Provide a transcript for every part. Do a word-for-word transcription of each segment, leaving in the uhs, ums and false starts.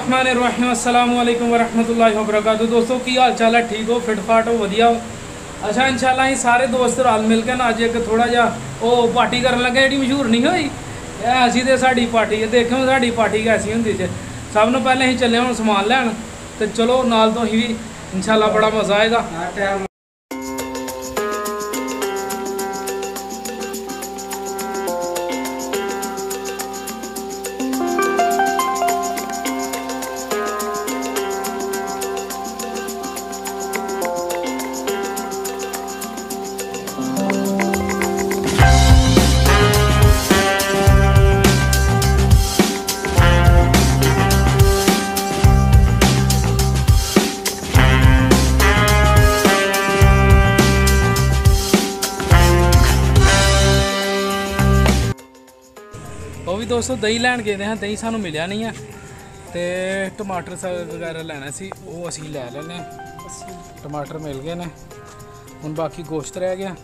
बिस्मिल्लाहिर्रहमानिर्रहीम अस्सलाम वालेकुम वरहमतुल्लाहि वबरकातुहू। दोस्तों की हाल चाल है? ठीक हो, फिट फाट हो, वधिया हो? अच्छा इंशाल्लाह ही सारे दोस्त रल मिल के ना अज एक थोड़ा जा वो पार्टी करन लगे जेह्ड़ी मशहूर नहीं होई ऐसी तो साड़ी पार्टी है। देखो साड़ी पार्टी कैसी होंदी जे। सब नूं पैह्लें असीं चले हुण समान लैन ते चलो नाल तो असीं भी इंशाल्लाह बड़ा मज़ा आएगा। भी दोस्तों दही लैन गए हैं, दही सानू मिलिया नहीं है तो टमाटर वगैरह लेना सी वो असी लै लैने। टमाटर मिल गए ने, हुण बाकी गोश्त रह गया।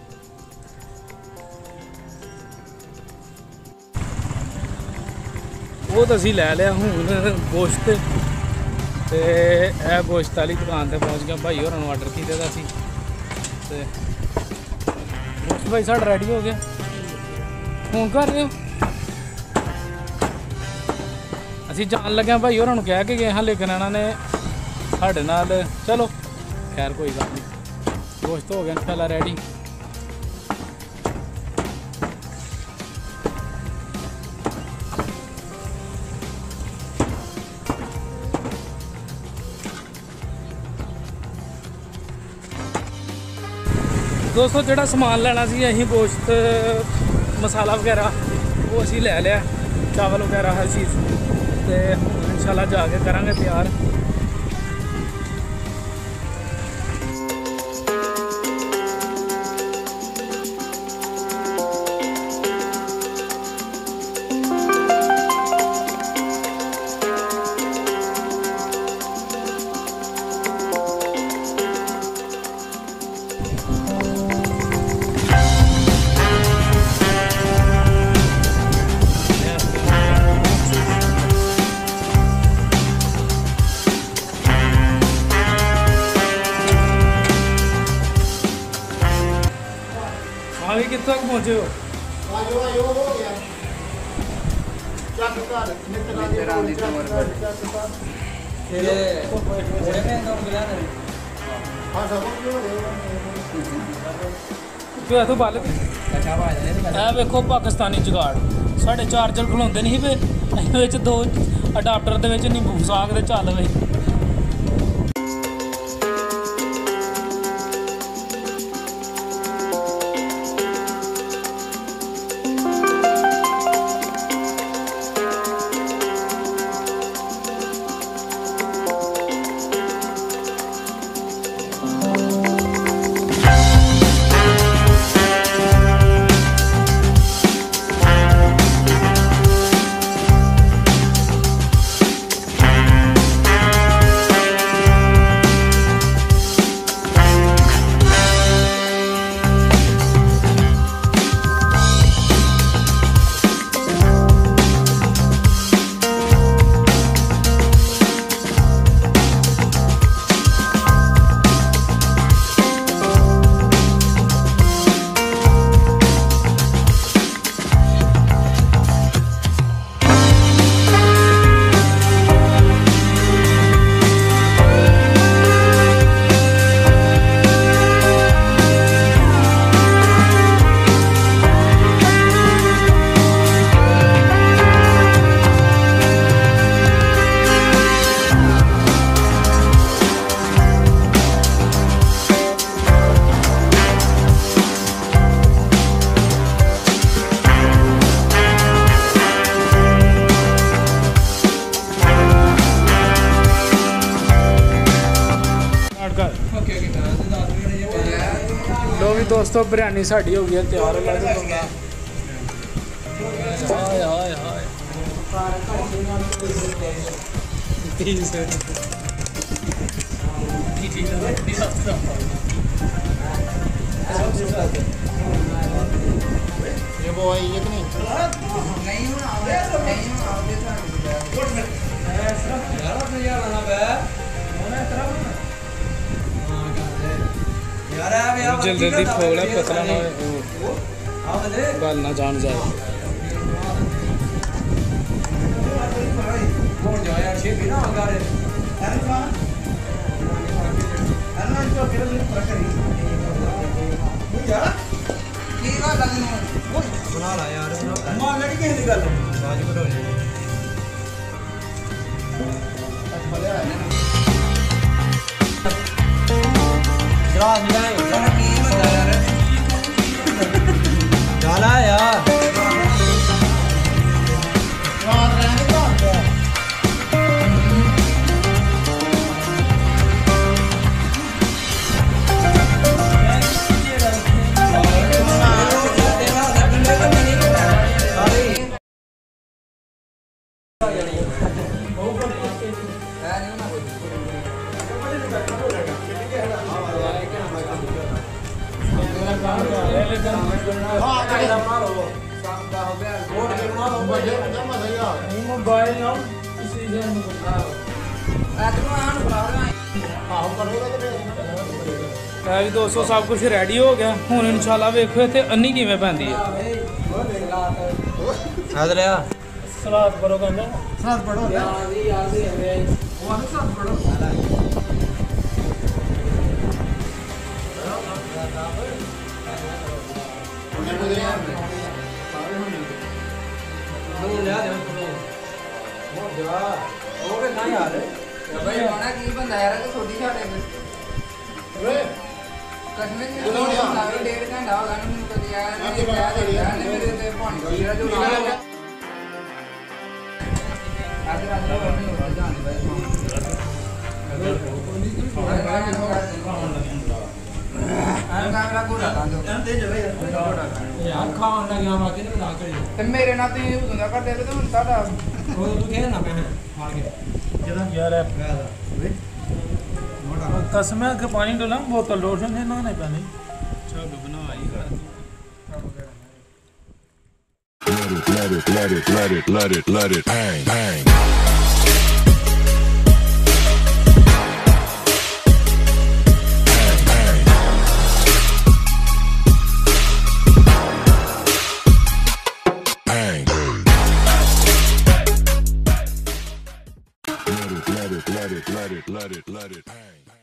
वो तो असी लै लिया हूँ गोश्त ते ए गोश्त वाली दुकान पर पहुँच गया। भाई होरां नूं आर्डर कीते दा सी ते गोश्त भाई साढ़ा रेडी हो गया। फोन कर रहे हो? असी जान लगे भाई होरां नूं कह के गए हाँ, लेकिन इन्होंने साढ़े नाल चलो खैर कोई गल नहीं। गोश्त हो गया इंशाल्लाह रेडी। दोस्तों जो समान लेना सी असीं गोश्त मसाला वगैरह वो असी लै लिया, चावल वगैरह हर चीज़ ते इंशाल्लाह जाके करांगे तैयार। अभी कितने तक पहुँचे हो? तो बालक वेखो पाकिस्तानी जुगाड़ साढ़े चार्जर खलोंदे नहीं पे दो अडाप्टर दे विच नींबू फसा के चल वे। लो भी दोस्तों बिरयानी साड़ी हो गई तैयार। हाय हाय हाय ये वो है ये तो नहीं जल्दी जल्दी फोड़ है पतला ना गल ना जान जाए बना ला यार मान लड़ी किसी की गल बाज करो गिलास मिलाए जाला यार जी दोस्तों सब कुछ रेडी हो गया हुण इंशाल्लाह वेखो इत्थे अन्नी किवें पैंदी है सलाद पढ़ो कहंदे सलाद पढ़ो याद याद है वो सलाद पढ़ो मेरे ना तो कर दे तो साडा वो तू कहना मैं मार के जरा यार कसम है कि पानी डोला बोतल लोशन है ना नहीं पानी चलो बना ही कर let it let it let it let it let it bang bang let it let it let it let it let it bang.